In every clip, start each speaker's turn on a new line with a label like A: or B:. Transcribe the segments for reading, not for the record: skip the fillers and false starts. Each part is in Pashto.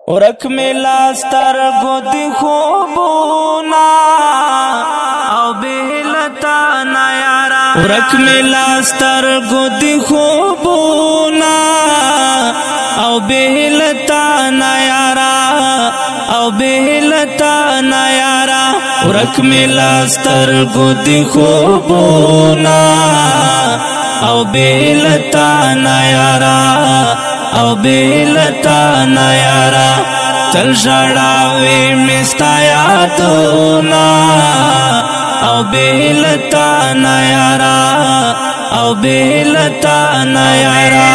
A: ورک میلا سترگو دی خوبونا او بهلتا نیارا ورک میلا سترگو دی خوبونا او بهلتا نیارا او بهلتا نیارا ورک میلا سترگو دی خوبونا او بهلتا نیارا او بهلتا نیارا تل ژړاوي مستا یادونا او بهلتا نیارا او بهلتا نیارا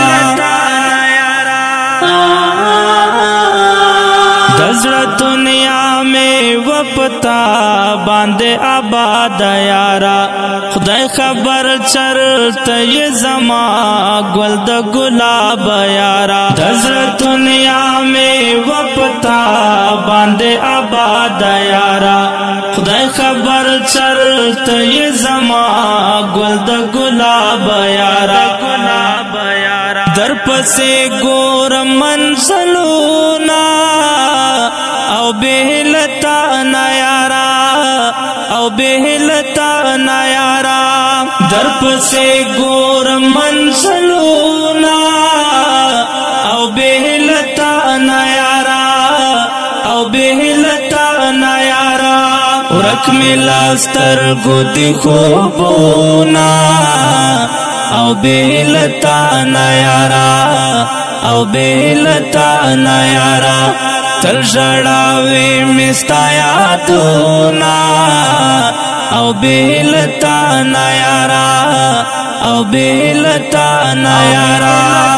A: دزړه دنیا میں وپتا باندې آباد یارا خدای خبر چرته ی زما گل د گلاب یارا دزړه دنیا میں وپتا باندې آباد یارا خدای خبر چرته ی زما گل د گلاب یارا در پسې ګور منزلونا او بهلتا نیارا او بهلتا نیارا در پسې ګور منزلونا او بهلتا نیارا او بهلتا نیارا ورک میلا سترګو دی خوبونا او بهلتا نیارا او بهلتا نیارا تل ژړاوي مستا یادونا او بهلتا نیارا او بهلتا نیارا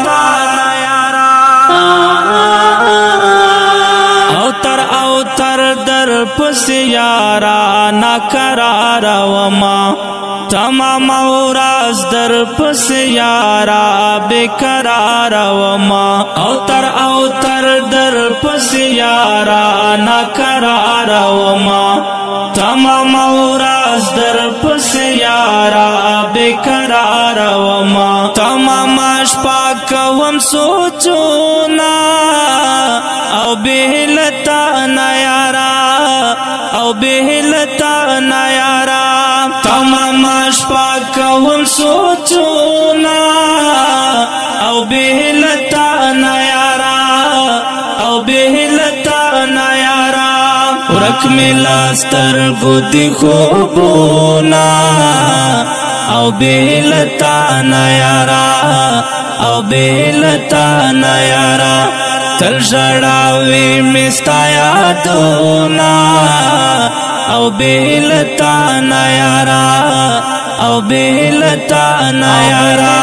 A: او تر در پس یارا ناقرار وما تمام اوراز در پس یارا بیقرار وما او تر در پس یارا ناقرار وما تمام اوراز در پس یارا بیقرار وما تمام شپا کوم سوچونا او بهلتا نیارا او بهلتا نیارا تمام شپا کوم سوچونا او بهلتا نیارا او بهلتا نیارا ورک میلا سترګو دی خوبونا او بهلتا نیارا او بهلتا نیارا تل ژړاوي مستا یادونا او بهلتا نیارا او بهلتا نیارا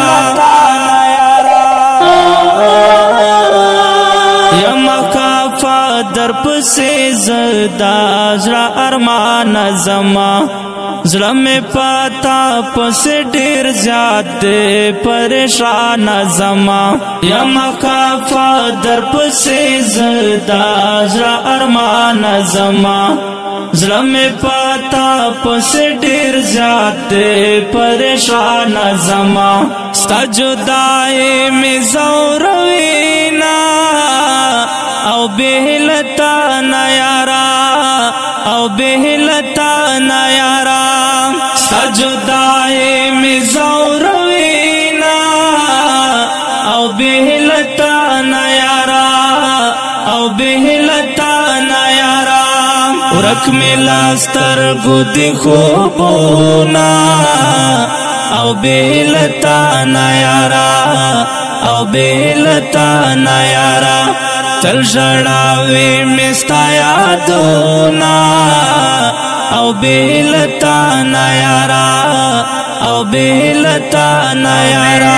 A: یم کافا در پسې زدا زړه ارمان زما زړه مې پتا پسې ډېر زیات دی پریشان زما یم کافا در پسې زدا زړه ارمان زما زړه مې پتا پسې ډېر زیات دی پریشان زما ستا جدای مې زوروینا او بهلتا نیارا او بهلتا نیارا ستا جدای مې زوروینا او بهلتا نیارا او بهلتا نیارا ورک میلا سترګو دی خوبونا او بهلتا نیارا او بهلتا نیارا تل ژړاوي مستا یادونا او بهلتا نیارا او بهلتا نیارا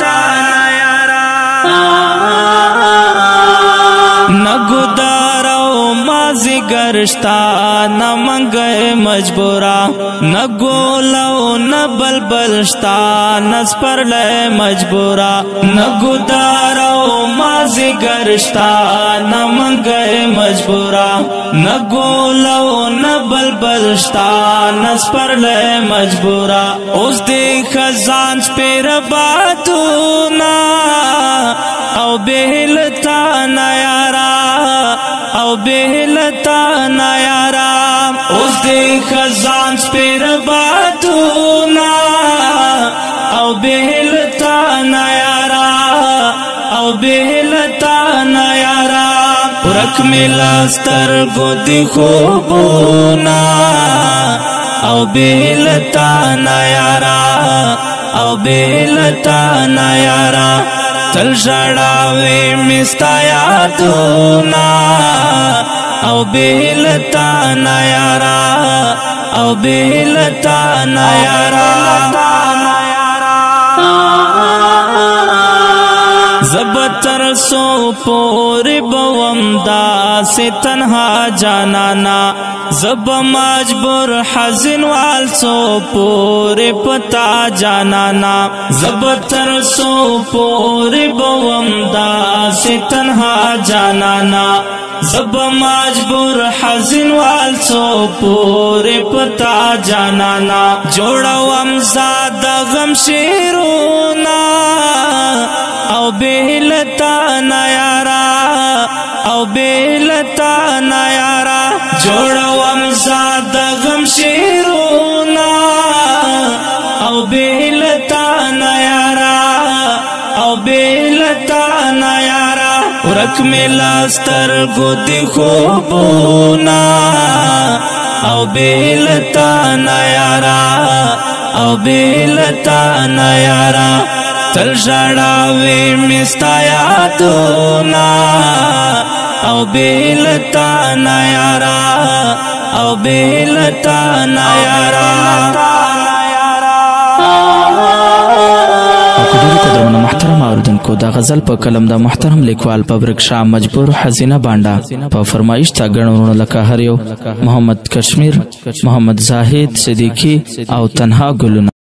A: نګودارو مازی گرشتا نمنګ مجبورا نګولو نبلبل شتا نسپرل مجبورا نګودارو مازی گرشتا نمنګ مجبورا نګولو نبلبل شتا نسپرل مجبورا اوس دې خزان سپیر باتونا او بهلتا نیارا او بهلتا نیارا اوس دی خزان سپیر بادونا او بهلتا نیارا او بهلتا نیارا ورک ملاستر گودی خوبونا او بهلتا نیارا او بهلتا نیارا تل ژړاوي مستا یادونا او بهلتا نیارا او بهلتا نیارا زبتر سو پوری بوم دا سے تنہا جانانا زب مجبور حزن وال سو پوری پتا جانانا زبتر سو پوری بوم دا سے تنہا جانانا زب مجبور حزن وال سو پوری پتا جانانا جوڑا ومزاد غم شیرونا او بهلتا نیارا او بهلتا نیارا جوڑا ومزاد غم شیرونا او بهلتا نیارا او بهلتا نیارا ورک ملاستر گودی خوبونا او بهلتا نیارا او بهلتا نیارا تل ژړاوي مستا یادونا او بهلتا نیارا او بهلتا نیارا
B: محترم اوریدونکو دا غزل په کلم د محترم لیکوال پبرک شاه مجبور حزینه بانډا په فرمایش تا غنورونه لکه هر یو محمد کشمیر محمد زاهد صدیقی او تنها ګلونه